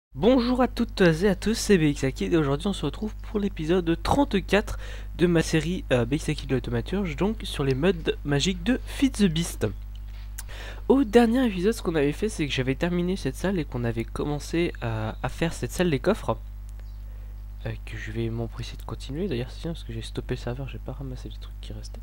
Bonjour à toutes et à tous, c'est Bexaki et aujourd'hui on se retrouve pour l'épisode 34 de ma série Bexaki de l'Automaturge, donc sur les modes magiques de Feed the Beast. Au dernier épisode, ce qu'on avait fait, c'est que j'avais terminé cette salle et qu'on avait commencé à faire cette salle des coffres. Que je vais m'empresser de continuer, d'ailleurs c'est bien parce que j'ai stoppé le serveur, j'ai pas ramassé les trucs qui restaient.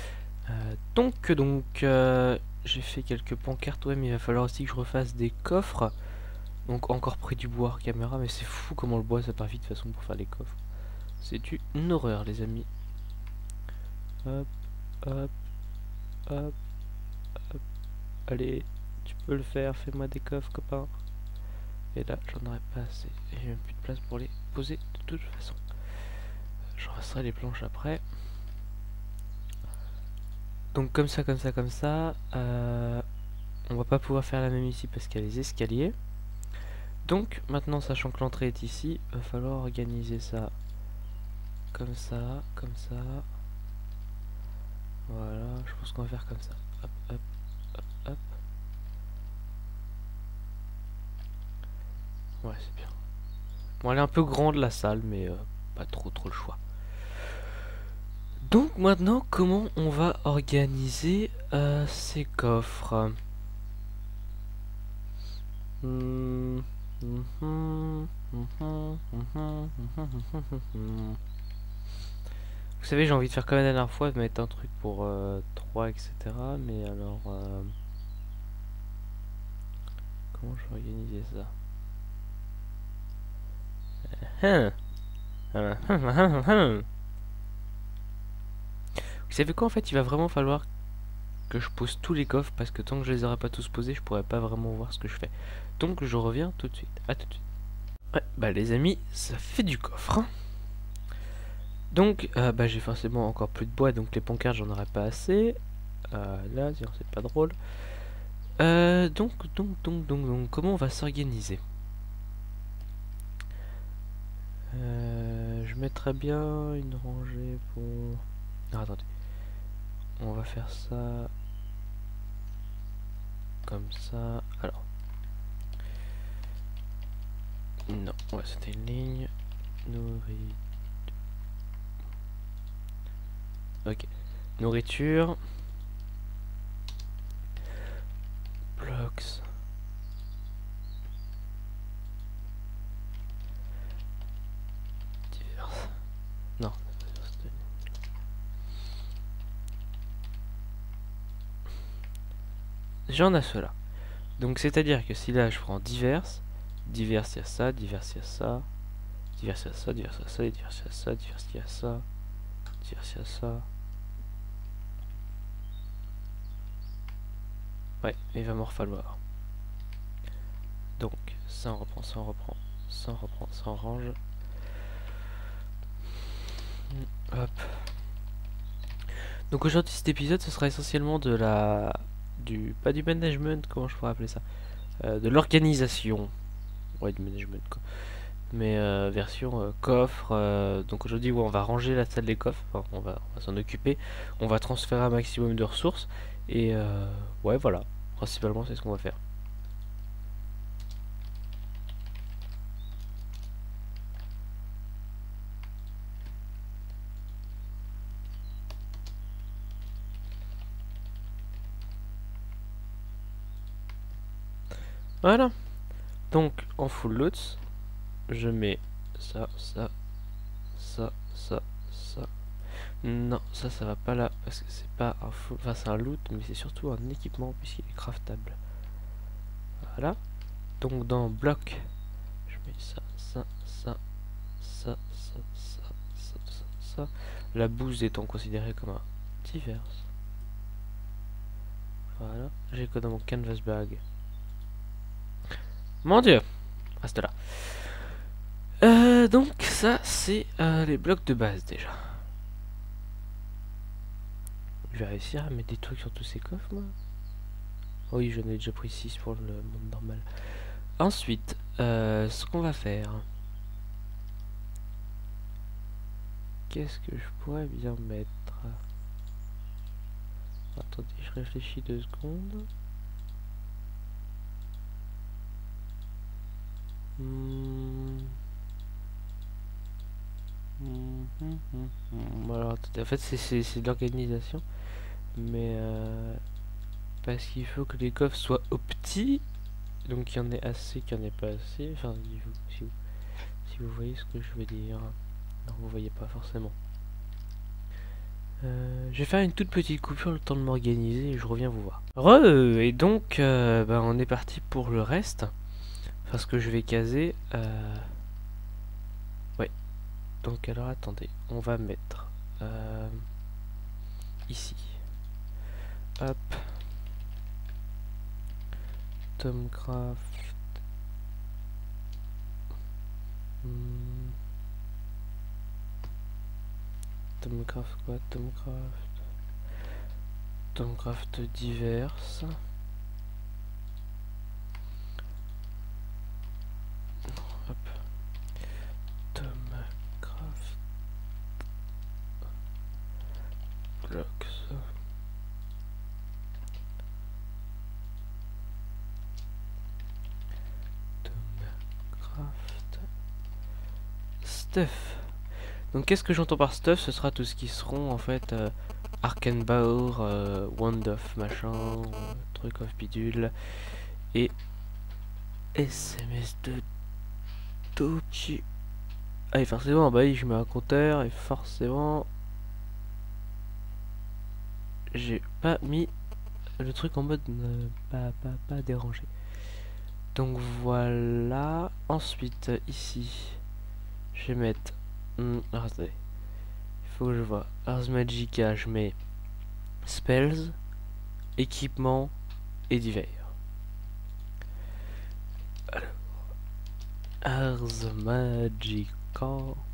J'ai fait quelques pancartes, ouais, mais il va falloir aussi que je refasse des coffres. Donc encore près du bois caméra, mais c'est fou comment le bois ça part vite de toute façon pour faire les coffres. C'est une horreur les amis. Hop, hop, hop, hop. Allez, tu peux le faire, fais-moi des coffres copain. Et là j'en aurais pas assez. Et j'ai même plus de place pour les poser de toute façon. Je resterai les planches après. Donc comme ça, comme ça, comme ça. On va pas pouvoir faire la même ici parce qu'il y a les escaliers. Donc maintenant sachant que l'entrée est ici, il va falloir organiser ça comme ça, comme ça. Voilà, je pense qu'on va faire comme ça. Hop, hop, hop, hop. Ouais, c'est bien. Bon, elle est un peu grande la salle, mais pas trop le choix. Donc maintenant, comment on va organiser ces coffres? Vous savez, j'ai envie de faire comme la dernière fois, de mettre un truc pour 3, etc. Mais alors, comment je vais organiser ça? Vous savez quoi, en fait, il va vraiment falloir que je pose tous les coffres parce que tant que je les aurai pas tous posés, je pourrais pas vraiment voir ce que je fais. Donc je reviens tout de suite. À tout de suite. Ouais, bah les amis, ça fait du coffre, hein. Donc bah j'ai forcément encore plus de bois, donc les pancartes j'en aurai pas assez. Là, sinon c'est pas drôle. Donc, comment on va s'organiser? Je mettrais bien une rangée pour... Non, attendez. On va faire ça comme ça. Alors. Non, ouais, c'était une ligne. Nourriture. Ok. Nourriture. Blocks. Diverses. Non. J'en ai cela. Donc c'est-à-dire que si là je prends diverses, diverses il y a ça, diverses il y a ça, diverses il y a ça, diverses il y a ça, diverses il y a ça, diverses il y a ça, diverses il y a ça. Ouais, il va m'en falloir. Donc ça on reprend, ça on reprend, ça on reprend, ça on range. Hop. Donc aujourd'hui cet épisode ce sera essentiellement de la... pas du management, comment je pourrais appeler ça, de l'organisation. Ouais, du management quoi. Mais version coffre. Donc aujourd'hui, ouais, on va ranger la salle des coffres, enfin, on va s'en occuper. On va transférer un maximum de ressources. Et ouais, voilà. Principalement, c'est ce qu'on va faire. Voilà. Donc en full loot, je mets ça, ça, ça, ça, ça. Non, ça va pas là parce que c'est pas un full. Enfin, c'est un loot, mais c'est surtout un équipement puisqu'il est craftable. Voilà. Donc dans bloc, je mets ça, ça, ça, ça, ça, ça, ça, ça, ça. La bouse étant considérée comme un divers. Voilà, j'ai quoi dans mon canvas bag? Mon dieu, reste là. Donc ça c'est les blocs de base déjà. Je vais réussir à mettre des trucs sur tous ces coffres moi. Oui, j'en ai déjà pris 6 pour le monde normal. Ensuite, ce qu'on va faire. Qu'est-ce que je pourrais bien mettre? Attendez, je réfléchis 2 secondes. Alors, en fait, c'est de l'organisation. Mais parce qu'il faut que les coffres soient petits. Donc qu'il y en ait assez, qu'il n'y en ait pas assez. Enfin, si vous voyez ce que je veux dire. Non, vous voyez pas forcément. Je vais faire une toute petite coupure le temps de m'organiser et je reviens vous voir. Et donc on est parti pour le reste. Enfin ce que je vais caser. Ouais. Donc alors attendez, on va mettre ici. Hop. Tomcraft. Tomcraft quoi? Tomcraft diverses. Hop. Tomcraft blocks. Tomcraft stuff. Donc qu'est-ce que j'entends par stuff? Ce sera tout ce qui seront en fait Arkenbauer, Wand of machin, truc of bidule et SMS de Tochi. Ah et forcément bah oui je mets un compteur et forcément j'ai pas mis le truc en mode pas dérangé. Donc voilà. Ensuite ici je vais mettre attendez. Il faut que je vois. Ars Magica, je mets spells, équipement et divers. Alors, Ars Magica,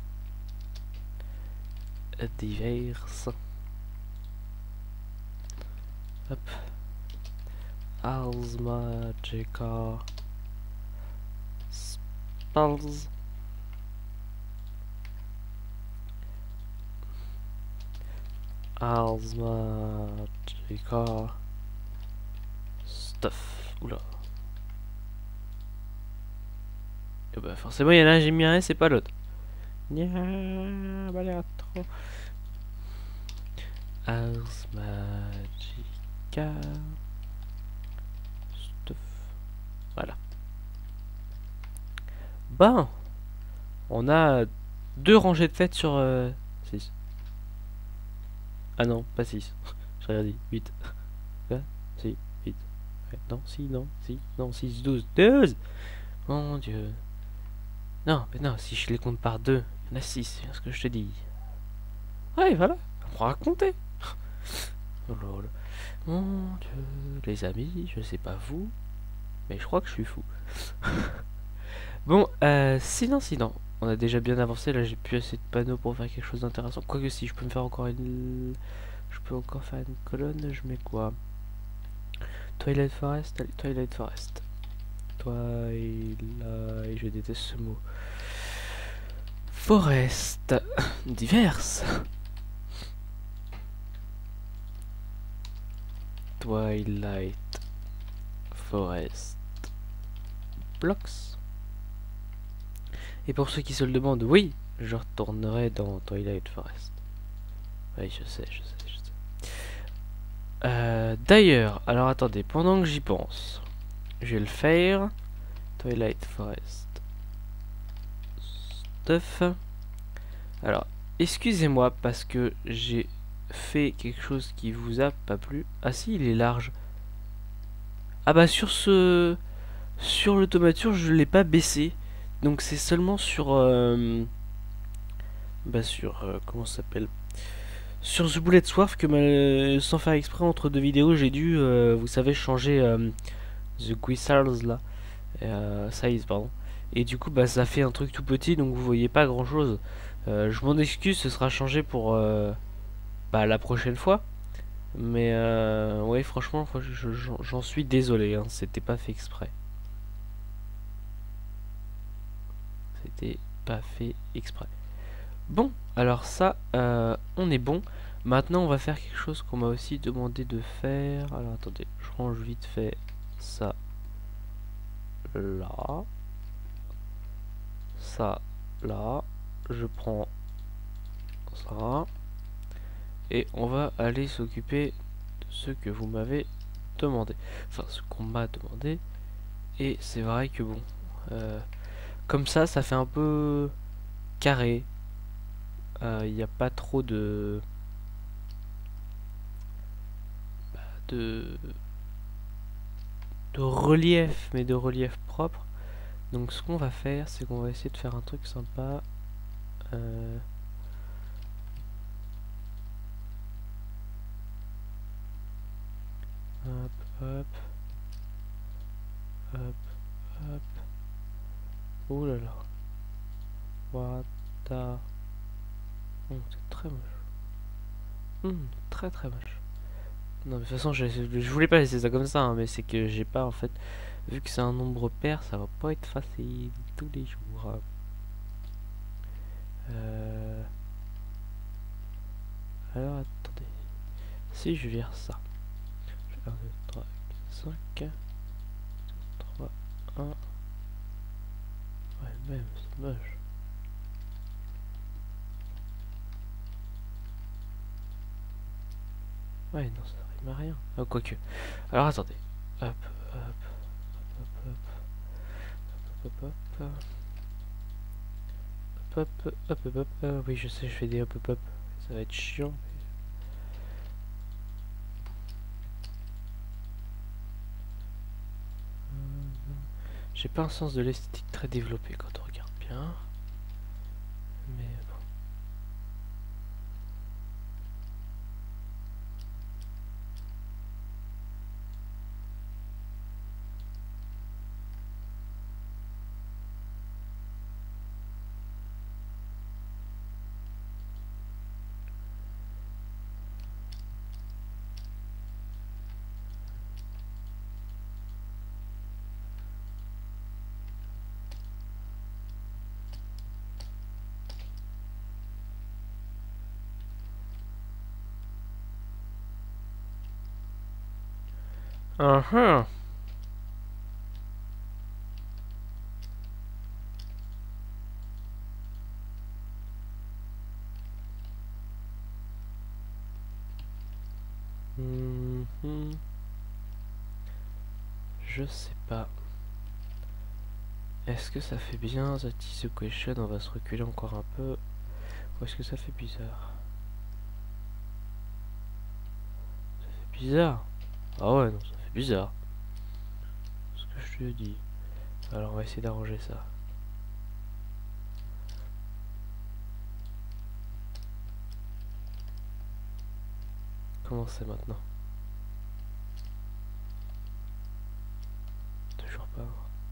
divers. Hop. Ars Magica, spells. Ars Magica stuff. Oula. Et bah forcément il y en a un j'ai mis un c'est pas l'autre. Trop. Ars Magica stuff. Voilà. Ben on a 2 rangées de fêtes sur 6. Ah non, pas 6. J'ai rien dit. 8. Quoi? Si, 8. Ouais, non, si, non, si, non, 6, 12. 12! Mon dieu. Non, mais non, si je les compte par 2, il y en a 6, c'est ce que je te dis. Ouais, voilà, on pourra compter. Oh lol. Mon dieu, les amis, je sais pas vous, mais je crois que je suis fou. Bon, sinon, on a déjà bien avancé, là j'ai plus assez de panneaux pour faire quelque chose d'intéressant. Quoique si je peux me faire encore une... Je peux encore faire une colonne, je mets quoi? Twilight Forest, allez, Twilight Forest. Twilight, je déteste ce mot. Forest, diverses. Twilight Forest blocks. Et pour ceux qui se le demandent, oui, je retournerai dans Twilight Forest. Oui, je sais. D'ailleurs, alors attendez, pendant que j'y pense, je vais le faire. Twilight Forest stuff. Alors, excusez-moi parce que j'ai fait quelque chose qui vous a pas plu. Ah si, il est large. Ah bah sur l'automature, je l'ai pas baissé. Donc c'est seulement sur comment ça s'appelle, sur The Bullet Swarf que sans faire exprès entre deux vidéos j'ai dû vous savez changer the Guissars là size pardon, et du coup bah ça fait un truc tout petit donc vous voyez pas grand chose. Je m'en excuse, ce sera changé pour la prochaine fois, mais ouais franchement j'en suis désolé hein, c'était pas fait exprès, c'était pas fait exprès. Bon, alors ça, on est bon. Maintenant, on va faire quelque chose qu'on m'a aussi demandé de faire. Alors, attendez, je range vite fait ça là. ça là, je prends ça, et on va aller s'occuper de ce que vous m'avez demandé, enfin ce qu'on m'a demandé. Et c'est vrai que bon, comme ça fait un peu carré, il n'y a pas trop de de relief, mais de relief propre. Donc ce qu'on va faire, c'est qu'on va essayer de faire un truc sympa. Hop, hop, hop, hop. Oh là là. What the... c'est très moche. Très très moche. Non, mais de toute façon, je voulais pas laisser ça comme ça, hein, mais c'est que j'ai pas, en fait... Vu que c'est un nombre pair, ça va pas être facile tous les jours. Alors, attendez. Si je vire ça. 1, 2, 3, 4, 5... 3, 1... Ouais, même, c'est moche. Ouais, non, ça rime à rien. Ah, quoique. Alors, attendez. Hop, hop, hop, hop, hop, hop, hop. Hop, hop, hop, hop, hop. Oui, je sais, je fais des hop, hop, hop. Ça va être chiant. J'ai pas un sens de l'esthétique très développé quand on regarde bien. Mais bon. Uh-huh. Je sais pas. Est-ce que ça fait bien The Tissue Question? On va se reculer encore un peu. Ou est-ce que ça fait bizarre? Ça fait bizarre. Ah ouais, non, ça fait bizarre. Ce que je te dis. Alors on va essayer d'arranger ça. Comment c'est maintenant? Toujours pas.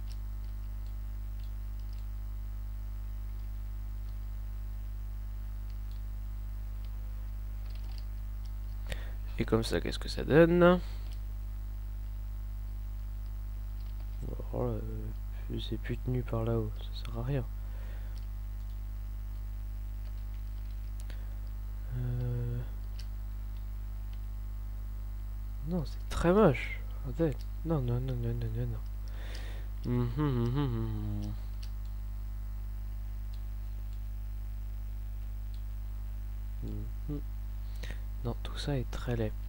Et comme ça, qu'est-ce que ça donne? Alors, c'est plus tenu par là-haut, ça sert à rien. Non, c'est très moche. Attendez. Non, non, non, non, non, non, non. Non, tout ça est très laid.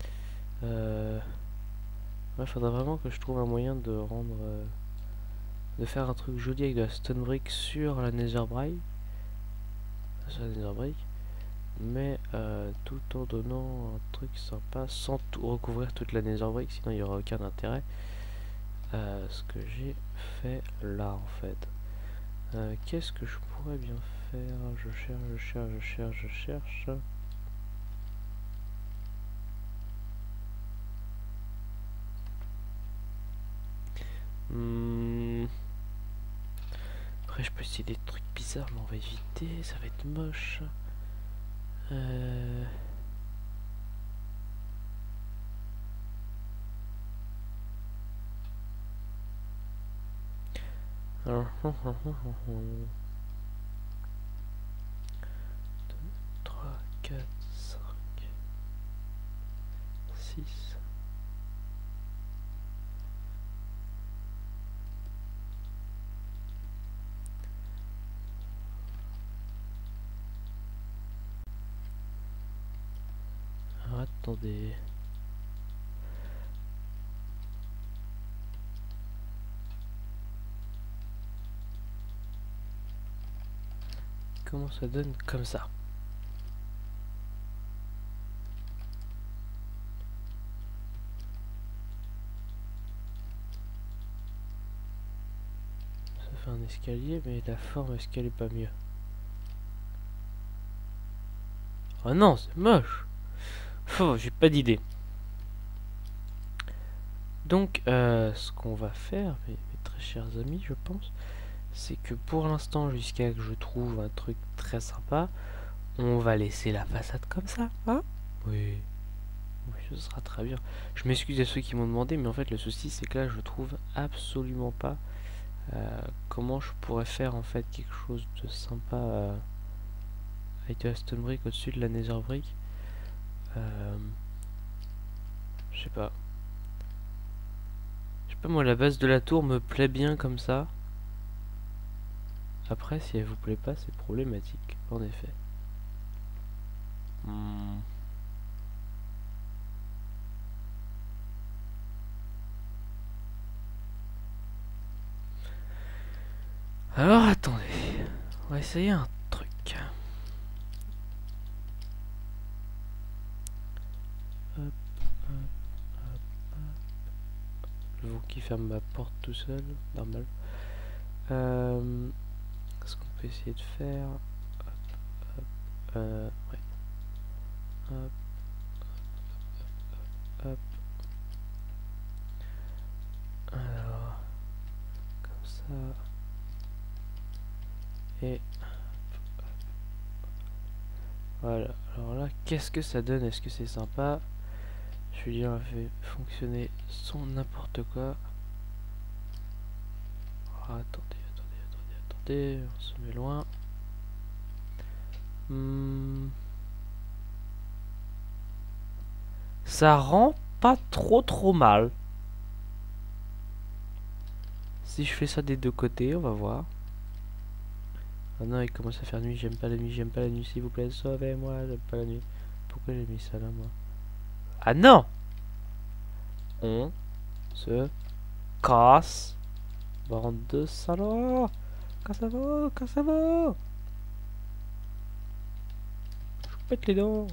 Ouais, faudrait vraiment que je trouve un moyen de rendre... de faire un truc joli avec de la stone brick sur la nether brick. Sur la nether brick. Mais tout en donnant un truc sympa sans tout recouvrir toute la nether brick, sinon il n'y aura aucun intérêt. Ce que j'ai fait là en fait. Qu'est-ce que je pourrais bien faire? Je cherche, je cherche, je cherche, je cherche. Après je peux essayer des trucs bizarres, mais on va éviter, ça va être moche. Alors, 2, 3, 4, 5, 6. attendez. Comment ça donne comme ça? Ça fait un escalier, mais la forme, est-ce qu'elle est pas mieux? Oh non, c'est moche. Oh, j'ai pas d'idée. Donc, ce qu'on va faire, mes très chers amis, je pense, c'est que pour l'instant, jusqu'à que je trouve un truc très sympa, on va laisser la façade comme ça, hein? Oui. Oui, ce sera très bien. Je m'excuse à ceux qui m'ont demandé, mais en fait, le souci, c'est que là, je trouve absolument pas comment je pourrais faire, en fait, quelque chose de sympa avec de la stone brick au-dessus de la nether brick. Je sais pas. Je sais pas, moi, la base de la tour me plaît bien comme ça. Après, si elle vous plaît pas, c'est problématique, en effet. Alors, attendez. On va essayer un truc. Hop, hop, hop, hop. Le vent qui ferme ma porte tout seul, normal. Ce qu'on peut essayer de faire. Hop, hop, ouais. Hop, hop, hop. Alors, comme ça. Et voilà. Alors là, qu'est-ce que ça donne? Est-ce que c'est sympa? Julien a fait fonctionner son n'importe quoi. Oh, attendez, on se met loin. Ça rend pas trop mal. Si je fais ça des deux côtés, on va voir. Ah non, il commence à faire nuit, j'aime pas la nuit, s'il vous plaît, sauvez-moi, j'aime pas la nuit. Pourquoi j'ai mis ça là, moi? Ah non! On se casse. Bande de salauds! Cassez-vous! Cassez-vous! Je vous pète les dents!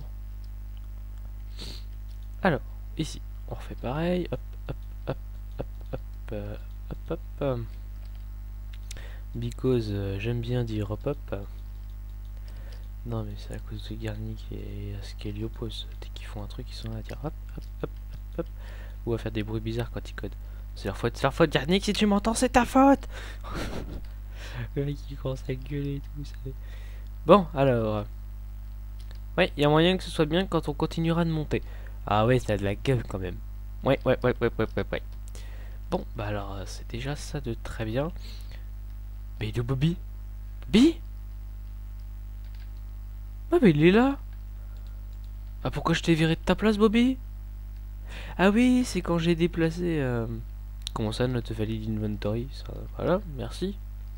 Alors, ici, on refait pareil. Hop, hop, hop, hop, hop, hop, hop. Because j'aime bien dire hop hop. Non mais c'est à cause de Garnic et Ascaliopos. Dès qu'ils font un truc, ils sont là à dire hop hop hop hop hop. Ou à faire des bruits bizarres quand ils codent. C'est leur faute Garnic, si tu m'entends c'est ta faute. Le mec qui commence à gueuler et tout ça. Bon alors. Ouais, il y a moyen que ce soit bien quand on continuera de monter. Ah ouais, ça a de la gueule quand même. Ouais. Bon, bah alors c'est déjà ça de très bien. Mais de Bobby? Bobby? Ah mais il est là. Ah pourquoi je t'ai viré de ta place Bobby? Ah oui c'est quand j'ai déplacé comment ça not valid inventory ça, voilà merci.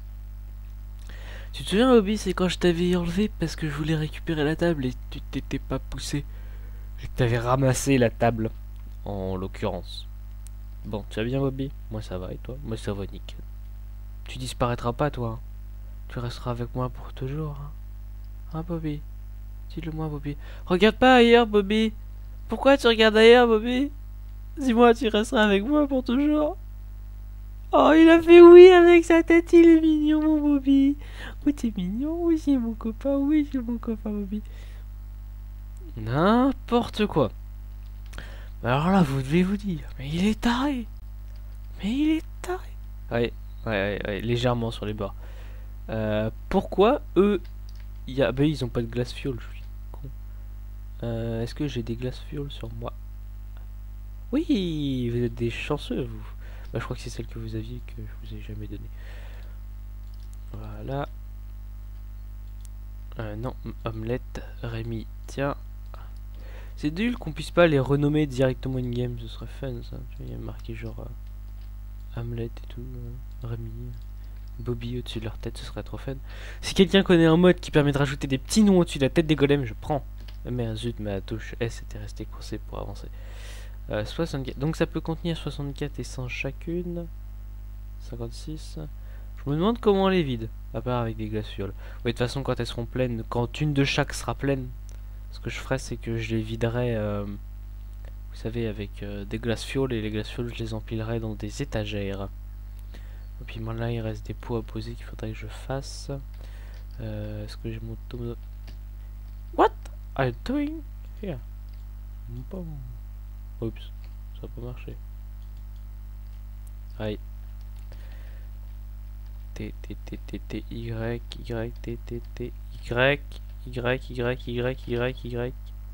Tu te souviens Bobby, c'est quand je t'avais enlevé parce que je voulais récupérer la table et tu t'étais pas poussé. Je t'avais ramassé la table en l'occurrence. Bon tu vas bien Bobby? Moi ça va et toi? Moi ça va nickel. Tu disparaîtras pas toi. Tu resteras avec moi pour toujours hein, hein Bobby? Dis-le-moi, Bobby. Regarde pas ailleurs, Bobby. Pourquoi tu regardes ailleurs, Bobby? Dis-moi, tu resteras avec moi pour toujours. Oh, il a fait oui avec sa tête, il est mignon, mon Bobby. Oui, t'es mignon, oui, c'est mon copain, oui, c'est mon copain, Bobby. N'importe quoi. Alors là, vous devez vous dire, mais il est taré. Mais il est taré. Ouais, légèrement sur les bords. Pourquoi eux, bah, ils ont pas de glace fuel, je suis con. Est-ce que j'ai des glace fuel sur moi? Oui, vous êtes des chanceux, vous. Bah, je crois que c'est celle que vous aviez que je vous ai jamais donnée. Voilà. Non, omelette, Rémi, tiens. C'est nul qu'on puisse pas les renommer directement in-game, ce serait fun ça. Il y a marqué genre omelette et tout, Rémi, Bobby au-dessus de leur tête, ce serait trop fun. Si quelqu'un connaît un mode qui permet de rajouter des petits noms au-dessus de la tête des golems, je prends. Merde, zut, ma touche S était restée coincée pour avancer. 64. Donc ça peut contenir 64 essences chacune. 56. Je me demande comment on les vide. À part avec des glaçures. Oui, de toute façon, quand elles seront pleines, quand une de chaque sera pleine, ce que je ferai, c'est que je les viderai, vous savez, avec des glaces fioles. Et les glaces fioles, je les empilerai dans des étagères. Et puis moi, là, il reste des pots à poser qu'il faudrait que je fasse. Est-ce que j'ai mon tome... What are you doing here? Oups, ça n'a pas marché. Aïe. T T T T T Y Y T T T Y Y Y Y Y Y.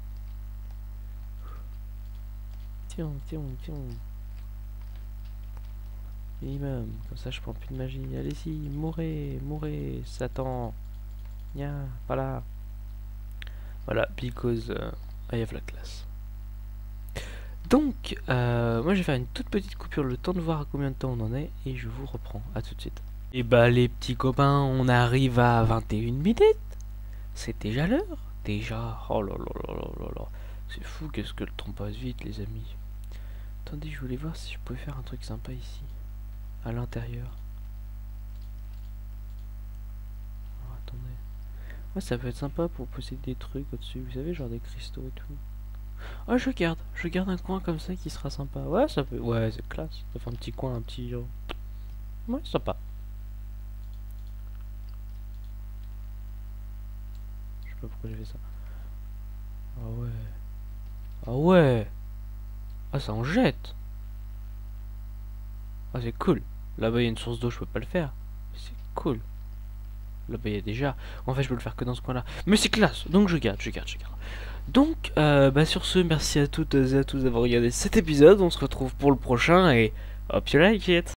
Tiens, tiens, tiens. Minimum, comme ça je prends plus de magie. Allez-y, mourrez, mourrez, Satan. Nya, voilà. Voilà, because I have la classe. Donc, moi je vais faire une toute petite coupure, le temps de voir à combien de temps on en est, et je vous reprends. À tout de suite. Et bah les petits copains, on arrive à 21 minutes. C'est déjà l'heure. Déjà. Oh là là là là là là. C'est fou, qu'est-ce que le temps passe vite, les amis. Attendez, je voulais voir si je pouvais faire un truc sympa ici. À l'intérieur. Oh, attendez. Ouais, ça peut être sympa pour poser des trucs au-dessus. Vous savez, genre des cristaux et tout. Oh, je garde un coin comme ça qui sera sympa. Ouais, ça peut. Ouais, c'est classe. Ça fait un petit coin, un petit. Ouais, sympa. Je sais pas pourquoi j'ai fait ça. Ah ouais. Ah ouais. Ah, ça en jette. Ah, c'est cool. Là-bas, il y a une source d'eau, je peux pas le faire. C'est cool. Là-bas, il y a déjà. En fait, je peux le faire que dans ce coin-là. Mais c'est classe. Donc, je garde. Donc, bah, sur ce, merci à toutes et à tous d'avoir regardé cet épisode. On se retrouve pour le prochain et hop, you like it.